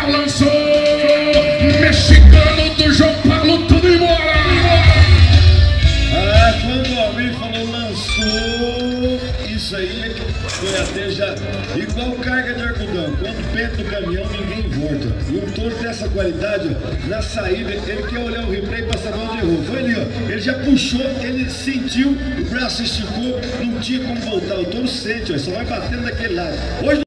balançou, mexicano do João Paulo, tudo embora. Quando o Almir falou lançou, isso aí foi até já igual carga de algodão. Quando penta no caminhão, ninguém volta. E um touro dessa qualidade, ó, na saída, ele quer olhar o replay para saber onde errou. Foi ali, ó. Ele já puxou, ele sentiu, o braço esticou, não tinha como voltar. O touro sente, ó, só vai batendo daquele lado. Hoje